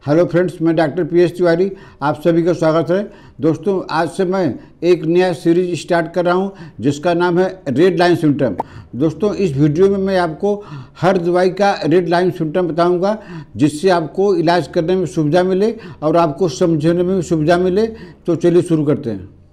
Hello friends, मैं doctor P.S Tiwari आप सभी का स्वागत है। दोस्तों, आज से मैं एक नया सीरीज स्टार्ट कर रहा हूं जिसका नाम है रेड लाइन सिम्टम। दोस्तों, इस वीडियो में मैं आपको हर दवाई का रेड लाइन सिम्टम बताऊंगा जिससे आपको इलाज करने में सुविधा मिले और आपको समझने में भी सुविधा मिले। तो चलिए शुरू करते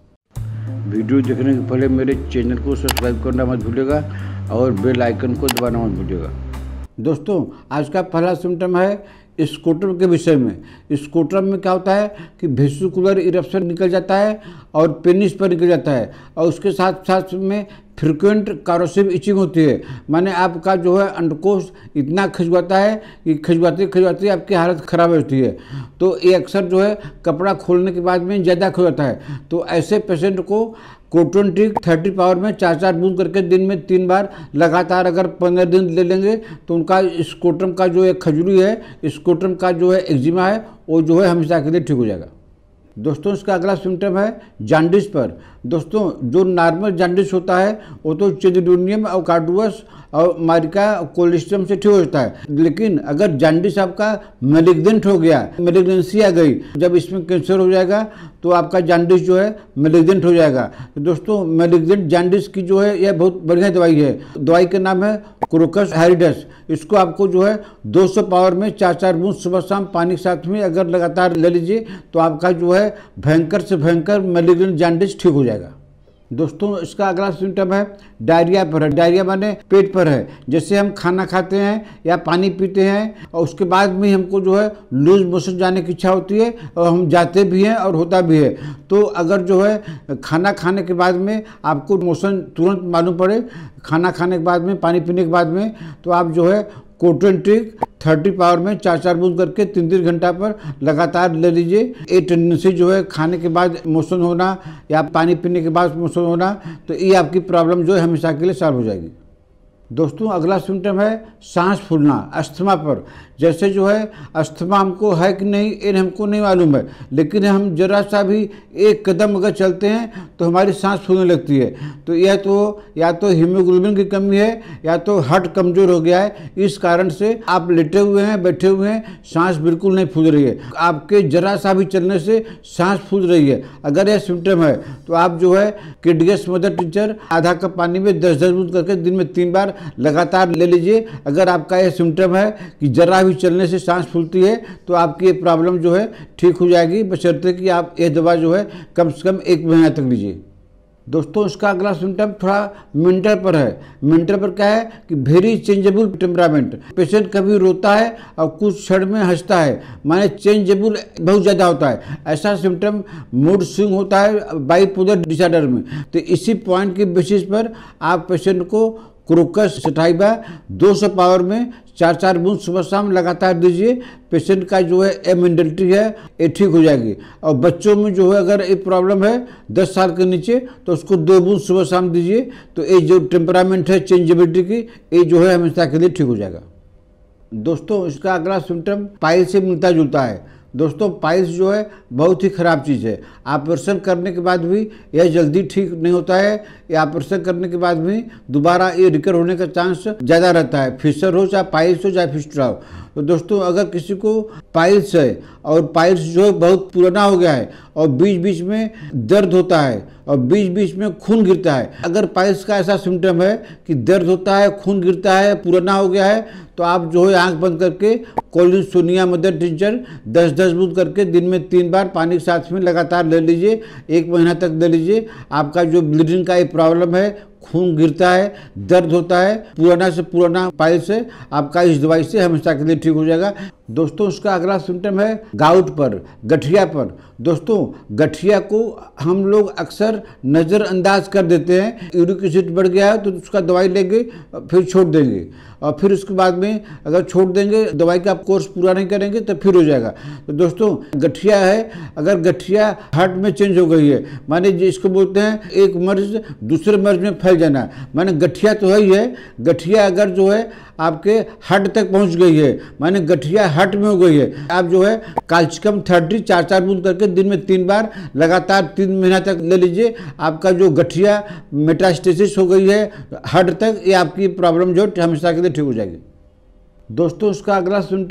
हैं। वीडियो देखने के पहले मेरे चैनल को सब्सक्राइब करना मत भूलिएगा और बेल आइकन को दबाना मत भूलिएगा। दोस्तों, आज का पहला सिम्टम है स्कोटम के विषय में। स्कोटम में क्या होता है कि वेसिकुलर इरप्शन निकल जाता है और पेनिस पर निकल जाता है और उसके साथ साथ में फ्रिक्वेंट कॉरोसिव इचिंग होती है। माने आपका जो है अंडकोश इतना खिंचवाता है कि खिंचवाते आपकी हालत ख़राब होती है। तो ये अक्सर जो है कपड़ा खोलने के बाद में ज़्यादा खिंचवाता है। तो ऐसे पेशेंट को कोटन ट्रिक 30 पावर में 4-4 बूंद करके दिन में 3 बार लगातार अगर 15 दिन ले लेंगे तो उनका स्कोटम का जो है खजुली है, स्कोटम का जो है एक्जिमा है, वो जो है हमेशा के लिए ठीक हो जाएगा। दोस्तों, इसका अगला सिम्टम है जांडिस पर। दोस्तों, जो नॉर्मल जांडिस होता है वो तो चिदोडियम और कार्डुअस और मारिका कोलिस्ट्रम से ठीक हो जाता है, लेकिन अगर जांडिस आपका मैलिग्नेंट हो गया, मैलिग्नेंसी आ गई, जब इसमें कैंसर हो जाएगा तो आपका जांडिस जो है मैलिग्नेंट हो जाएगा। तो दोस्तों, मैलिग्नेंट जांडिस की जो है यह बहुत बढ़िया दवाई है। दवाई का नाम है क्रोकस हेरिडस। इसको आपको जो है 200 पावर में 4-4 बूंद सुबह शाम पानी के साथ में अगर लगातार ले लीजिए तो आपका जो है भयंकर से भयंकर मैलिग्नेंट जांडिस ठीक हो जाएगा। दोस्तों, इसका अगला सिम्टम है डायरिया पर है। डायरिया माने पेट पर है। जैसे हम खाना खाते हैं या पानी पीते हैं और उसके बाद में हमको जो है लूज मोशन जाने की इच्छा होती है और हम जाते भी हैं और होता भी है। तो अगर जो है खाना खाने के बाद में आपको मोशन तुरंत मालूम पड़े, खाना खाने के बाद में, पानी पीने के बाद में, तो आप जो है कोटन ट्रिक 30 पावर में 4-4 बूंद करके 3-3 घंटा पर लगातार ले लीजिए। ये टेंडेंसी जो है खाने के बाद मोशन होना या पानी पीने के बाद मोशन होना, तो ये आपकी प्रॉब्लम जो है हमेशा के लिए सॉल्व हो जाएगी। दोस्तों, अगला सिम्टम है सांस फूलना, अस्थमा पर। जैसे जो है अस्थमा हमको है कि नहीं ये हमको नहीं मालूम है, लेकिन हम जरा सा भी एक कदम अगर चलते हैं तो हमारी सांस फूलने लगती है। तो यह तो या तो हीमोग्लोबिन की कमी है या तो हार्ट कमज़ोर हो गया है। इस कारण से आप लेटे हुए हैं, बैठे हुए हैं, सांस बिल्कुल नहीं फूल रही है। आपके जरा सा भी चलने से सांस फूल रही है। अगर यह सिम्टम है तो आप जो है किडियस मदर टीचर आधा कप पानी में 10-10 बूंद करके दिन में 3 बार लगातार ले लीजिए। अगर आपका यह सिम्टम है कि जरा भी चलने से सांस फूलती है तो आपकी ये प्रॉब्लम जो है ठीक हो जाएगी, बशर्ते कि आप ये दवा जो है कम से कम 1 महीना तक लीजिए। दोस्तों, इसका अगला सिम्टम थोड़ा मेंटल पर है। मेंटल पर क्या है कि वेरी चेंजेबल टेम्परामेंट। पेशेंट कभी रोता है और कुछ क्षण में हंसता है, माने चेंजेबल बहुत ज़्यादा होता है। ऐसा सिम्टम मूड स्विंग होता है बाइपोलर डिसऑर्डर में। तो इसी पॉइंट के बेसिस पर आप पेशेंट को क्रोकस सटाइबा 200 पावर में 4-4 बूंद सुबह शाम लगातार दीजिए। पेशेंट का जो है इम्यूनिटी है ये ठीक हो जाएगी। और बच्चों में जो है अगर ये प्रॉब्लम है 10 साल के नीचे तो उसको 2 बूंद सुबह शाम दीजिए। तो ये जो टेम्परामेंट है चेंजेबिलिटी की, ये जो है हमेशा के लिए ठीक हो जाएगा। दोस्तों, इसका अगला सिम्टम पाइल से मिलता जुलता है। दोस्तों, पाइल्स जो है बहुत ही ख़राब चीज़ है। ऑपरेशन करने के बाद भी यह जल्दी ठीक नहीं होता है। या ऑपरेशन करने के बाद भी दोबारा ये रिकवर होने का चांस ज़्यादा रहता है, फिशर हो चाहे पाइल्स हो चाहे फिस्टुला हो। तो दोस्तों, अगर किसी को पाइल्स है और पाइल्स जो है बहुत पुराना हो गया है और बीच बीच में दर्द होता है और बीच बीच में खून गिरता है, अगर पाइल्स का ऐसा सिम्टम है कि दर्द होता है, खून गिरता है, पुराना हो गया है, तो आप जो है आंख बंद करके कोलिन सोनिया मदर टिंचर 10-10 बूंद करके दिन में 3 बार पानी के साथ में लगातार ले लीजिए। 1 महीना तक ले लीजिए। आपका जो ब्लीडिंग का ये प्रॉब्लम है, खून गिरता है, दर्द होता है, पुराना से पुराना पाइल्स है, आपका इस दवाई से हमेशा के लिए ठीक हो जाएगा। दोस्तों, उसका अगला सिम्टम है गाउट पर, गठिया पर। दोस्तों, गठिया को हम लोग अक्सर नज़रअंदाज कर देते हैं। यूरिक एसिड बढ़ गया है तो उसका दवाई लेंगे फिर छोड़ देंगे, और फिर उसके बाद में अगर छोड़ देंगे, दवाई का कोर्स पूरा नहीं करेंगे तो फिर हो जाएगा। तो दोस्तों, गठिया है, अगर गठिया हार्ट में चेंज हो गई है, माने जिसको बोलते हैं एक मर्ज दूसरे मर्ज में फैल जाना, माने गठिया तो है ही है। गठिया अगर जो है आपके हार्ट तक पहुंच गई है, माने गठिया हार्ट में हो गई है, आप जो है कैल्शियम 30 4-4 बूंद करके दिन में 3 बार लगातार 3 महीना तक ले लीजिए। आपका जो गठिया मेटास्टेसिस हो गई है हार्ट तक, ये आपकी प्रॉब्लम जो हमेशा के लिए ठीक हो जाएगी। दोस्तों, उसका अगला सिम्टम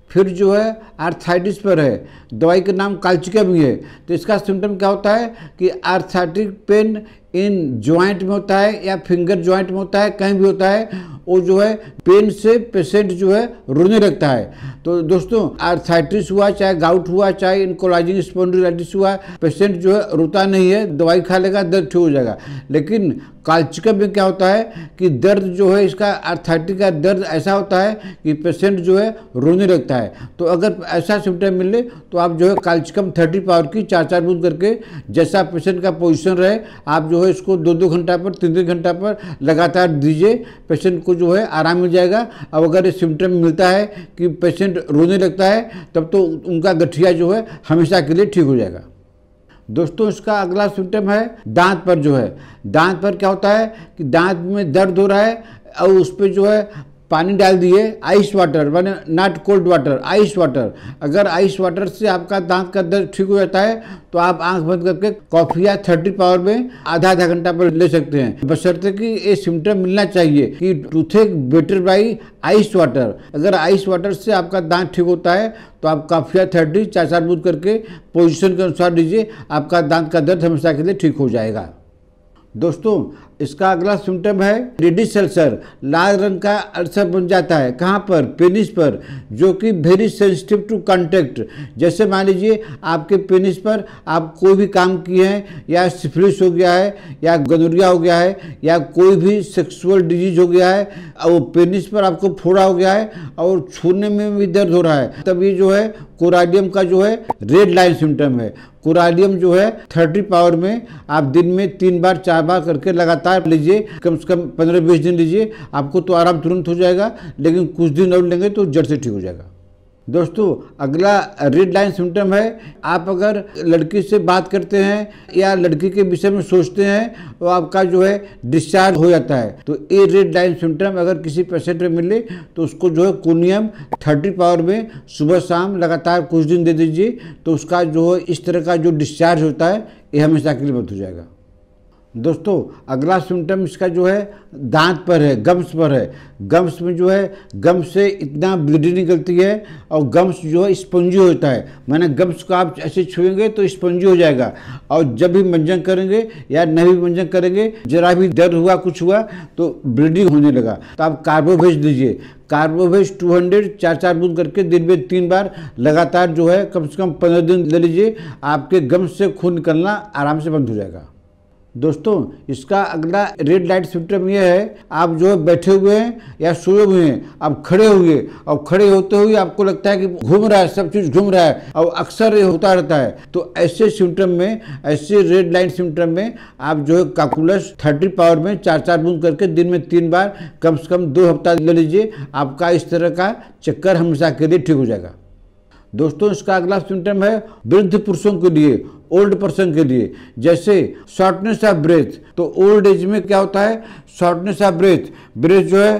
फिर जो है आर्थराइटिस पर है, दवाई का नाम काल्चिका भी है। तो इसका सिम्टम क्या होता है कि आर्थराइटिक पेन इन जॉइंट में होता है या फिंगर जॉइंट में होता है, कहीं भी होता है, वो जो है पेन से पेशेंट जो है रोने लगता है। तो दोस्तों आर्थराइटिस हुआ, चाहे गाउट हुआ, चाहे एंकोलाइजिंग स्पॉन्डिलाइटिस हुआ, पेशेंट जो है रोता नहीं है, दवाई खा लेगा, दर्द ठीक हो जाएगा। लेकिन काल्चिका में क्या होता है कि दर्द जो है, इसका आर्थराइटिस का दर्द ऐसा होता है कि पेशेंट जो है रोने लगता है। तो अगर ऐसा सिम्टम मिले तो आप जो है काल्चिकम 30 पावर की 4-4 बूंद करके, जैसा पेशेंट का पोजीशन रहे, आप जो है इसको 2-2 घंटा पर, 3-3 घंटा पर लगातार दीजिए, पेशेंट को जो है आराम मिल जाएगा। अब अगर ये सिम्टम मिलता है कि पेशेंट रोने लगता है, तब तो उनका गठिया जो है हमेशा के लिए ठीक हो जाएगा। दोस्तों इसका अगला सिम्टम है दांत पर। जो है दांत पर क्या होता है कि दांत में दर्द हो रहा है और उस पर जो है पानी डाल दिए, आइस वाटर, माने not cold water, ice water. अगर आइस वाटर से आपका दांत का दर्द ठीक हो जाता है तो आप आंख बंद करके कॉफी या 30 पावर में आधा घंटा पर ले सकते हैं, बशर्ते कि ये सिम्टम मिलना चाहिए कि toothache better by ice water. अगर आइस वाटर से आपका दांत ठीक होता है तो आप कॉफी या 30 4-4 बूंद करके पोजीशन के अनुसार लीजिए, आपका दांत का दर्द हमेशा के लिए ठीक हो जाएगा। दोस्तों इसका अगला सिम्टम है रेडिश अल्सर, लाल रंग का अल्सर बन जाता है। कहाँ पर? पेनिस पर, जो कि वेरी सेंसिटिव टू कांटेक्ट। जैसे मान लीजिए आपके पेनिस पर आप कोई भी काम किए हैं, या सिफिलिस हो गया है, या गोनोरिया हो गया है, या कोई भी सेक्सुअल डिजीज हो गया है, और वो पेनिस पर आपको फोड़ा हो गया है और छूने में भी दर्द हो रहा है, तब ये जो है कोराडियम का जो है रेड लाइन सिम्टम है। कोराडियम जो है 30 पावर में आप दिन में 3 बार 4 बार करके लगातार लीजिए, कम से कम 15-20 दिन लीजिए, आपको तो आराम तुरंत हो जाएगा, लेकिन कुछ दिन और लेंगे तो जड़ से ठीक हो जाएगा। दोस्तों अगला रेड लाइन सिम्टम है, आप अगर लड़की से बात करते हैं या लड़की के विषय में सोचते हैं तो आपका जो है डिस्चार्ज हो जाता है। तो ये रेड लाइन सिम्टम अगर किसी पेशेंट में मिले तो उसको जो है कोनियम 30 पावर में सुबह शाम लगातार कुछ दिन दे दीजिए, तो उसका जो है इस तरह का जो डिस्चार्ज होता है ये हमेशा के लिए बंद हो जाएगा। दोस्तों अगला सिम्टम इसका जो है दांत पर है, गम्स पर है। गम्स में जो है गम्स से इतना ब्लीडिंग निकलती है और गम्स जो है स्पंजी होता है, माने गम्स को आप ऐसे छुएंगे तो स्पंजी हो जाएगा, और जब भी मंजन करेंगे या नहीं भी मंजन करेंगे, जरा भी दर्द हुआ, कुछ हुआ तो ब्लीडिंग होने लगा, तो आप कार्बोवेज दीजिए। कार्बोवेज 200 4-4 बूंद करके दिन में 3 बार लगातार जो है कम से कम 15 दिन ले लीजिए, आपके गम्स से खून निकलना आराम से बंद हो जाएगा। दोस्तों इसका अगला रेड लाइट सिम्टम ये है, आप जो है बैठे हुए हैं या सोए हुए हैं, आप खड़े हुए और खड़े होते हुए आपको लगता है कि घूम रहा है, सब चीज़ घूम रहा है, और अक्सर ये होता रहता है। तो ऐसे सिम्टम में, ऐसे रेड लाइट सिम्टम में आप जो है कैलकुलस 30 पावर में 4-4 बूंद करके दिन में 3 बार कम से कम 2 हफ्ता ले लीजिए, आपका इस तरह का चक्कर हमेशा के लिए ठीक हो जाएगा। दोस्तों इसका अगला सिम्टम है वृद्ध पुरुषों के लिए, ओल्ड पर्सन के लिए, जैसे शॉर्टनेस ऑफ ब्रेथ। तो ओल्ड एज में क्या होता है, शॉर्टनेस ऑफ ब्रेथ, ब्रेथ जो है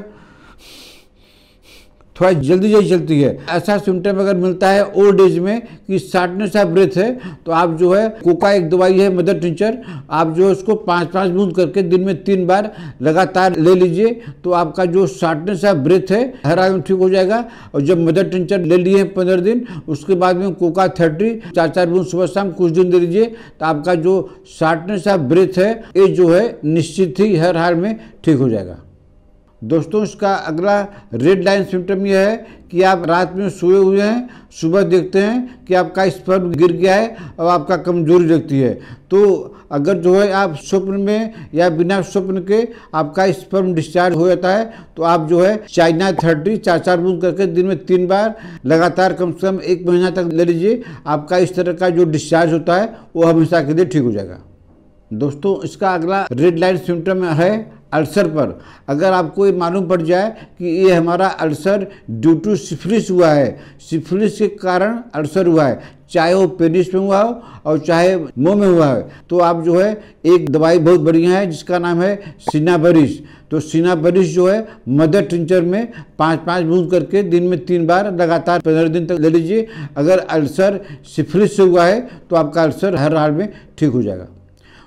थोड़ा जल्दी चलती है। ऐसा सिम्टम अगर मिलता है ओल्ड एज में कि शॉर्टनेस ऑफ ब्रेथ है, तो आप जो है कोका एक दवाई है मदर टिंचर, आप जो है उसको 5-5 बूंद करके दिन में 3 बार लगातार ले लीजिए, तो आपका जो शॉर्टनेस ऑफ ब्रेथ है हर आदमी ठीक हो जाएगा। और जब मदर टिंचर ले लिए 15 दिन, उसके बाद में कोका 30 4-4 बूंद सुबह शाम कुछ दिन दे लीजिए, तो आपका जो शॉर्टनेस ऑफ ब्रेथ है ये जो है निश्चित ही हर हाल में ठीक हो जाएगा। दोस्तों इसका अगला रेड लाइन सिम्टम यह है कि आप रात में सोए हुए हैं, सुबह देखते हैं कि आपका स्पर्म गिर गया है और आपका कमजोरी लगती है। तो अगर जो है आप स्वप्न में या बिना स्वप्न के आपका स्पर्म डिस्चार्ज हो जाता है, तो आप जो है चाइना 30 4-4 बूंद करके दिन में 3 बार लगातार कम से कम 1 महीना तक ले लीजिए, आपका इस तरह का जो डिस्चार्ज होता है वो हमेशा के लिए ठीक हो जाएगा। दोस्तों इसका अगला रेड लाइन सिम्टम है अल्सर पर। अगर आपको ये मालूम पड़ जाए कि ये हमारा अल्सर ड्यू टू सिफिलिस हुआ है, सिफिलिस के कारण अल्सर हुआ है, चाहे वो पेनिस में हुआ हो और चाहे मुंह में हुआ है, तो आप जो है एक दवाई बहुत बढ़िया है जिसका नाम है सिनाबरिस। तो सिनाबरिस जो है मदर टिंचर में 5-5 बूंद करके दिन में 3 बार लगातार 15 दिन तक ले लीजिए। अगर अल्सर सिफिलिस से हुआ है तो आपका अल्सर हर हाल में ठीक हो जाएगा।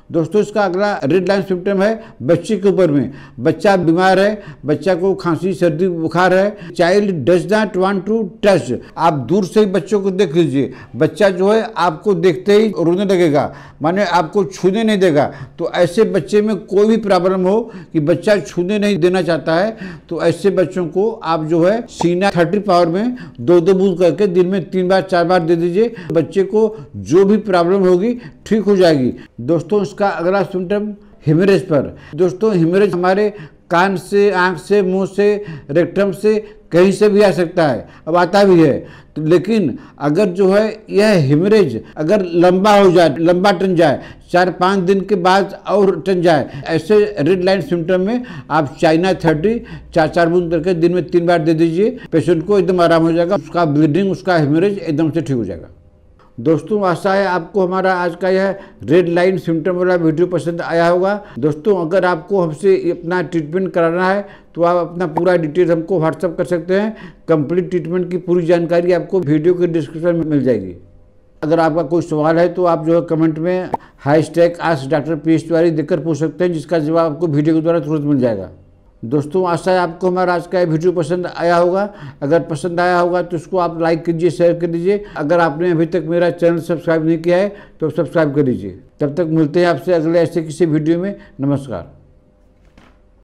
दोस्तों इसका अगला रेड लाइन सिम्टम है बच्चे के ऊपर में। बच्चा बीमार है, बच्चा को खांसी सर्दी बुखार है, child does not want to touch. आप दूर से ही बच्चों को देख लीजिए, बच्चा जो है आपको देखते ही रोने लगेगा, माने आपको छूने नहीं देगा। तो ऐसे बच्चे में कोई भी प्रॉब्लम हो कि बच्चा छूने नहीं देना चाहता है, तो ऐसे बच्चों को आप जो है सीना 30 पावर में 2-2 बूंद करके दिन में 3 बार 4 बार दे दीजिए। बच्चे को जो भी प्रॉब्लम होगी ठीक हो जाएगी। दोस्तों इसका अगला सिम्टम हेमरेज पर। दोस्तों हेमरेज हमारे कान से, आंख से, मुंह से, रेक्टम से, कहीं से भी आ सकता है, अब आता भी है। तो लेकिन अगर जो है यह हेमरेज अगर लंबा हो जाए, लंबा टन जाए, 4-5 दिन के बाद और टन जाए, ऐसे रेड लाइन सिम्टम में आप चाइना 30 4-4 बूंद करके दिन में 3 बार दे दीजिए। पेशेंट को एकदम आराम हो जाएगा, उसका ब्लीडिंग, उसका हेमरेज एकदम से ठीक हो जाएगा। दोस्तों आशा है आपको हमारा आज का यह रेड लाइन सिम्टम वाला वीडियो पसंद आया होगा। दोस्तों अगर आपको हमसे अपना ट्रीटमेंट कराना है तो आप अपना पूरा डिटेल हमको व्हाट्सअप कर सकते हैं। कंप्लीट ट्रीटमेंट की पूरी जानकारी आपको वीडियो के डिस्क्रिप्शन में मिल जाएगी। अगर आपका कोई सवाल है तो आप जो है कमेंट में #AskDrPS Tiwari देकर पूछ सकते हैं, जिसका जवाब आपको वीडियो के द्वारा तुरंत मिल जाएगा। दोस्तों आशा है आपको हमारा आज का वीडियो पसंद आया होगा। अगर पसंद आया होगा तो इसको आप लाइक कीजिए, शेयर कर दीजिए। अगर आपने अभी तक मेरा चैनल सब्सक्राइब नहीं किया है तो सब्सक्राइब कर लीजिए। तब तक मिलते हैं आपसे अगले ऐसे किसी वीडियो में। नमस्कार।